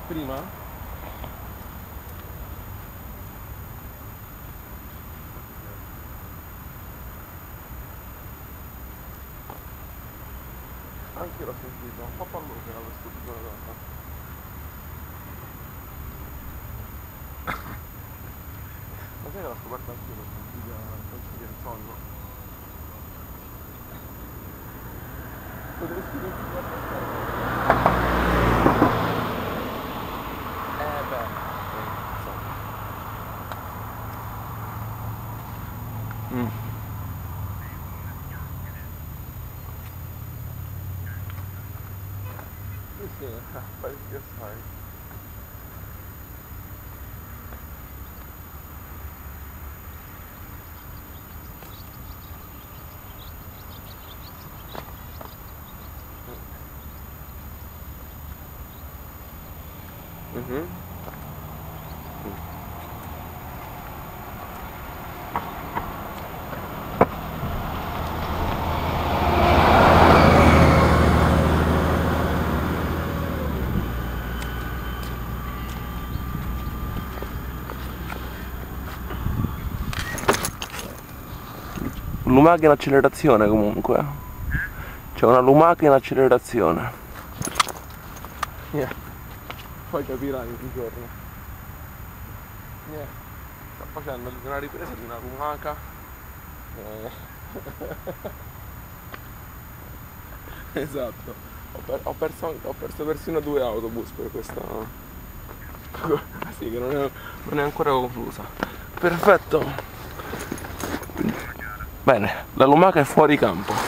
prima? Anche io l'ho sentito, un po' pallosa era questo tipo di cosa. Ma sai che l'ho scoperto anche io questo video del sonno? Potresti continuare beh, insomma. Sì, parecchio assai. Lumaca in accelerazione comunque. C'è una lumaca in accelerazione. Poi capirai un giorno. Sta facendo una ripresa di una lumaca. Esatto. Ho perso persino 2 autobus per questa. Sì, che non è ancora conclusa. Perfetto. Bene, la lumaca è fuori campo.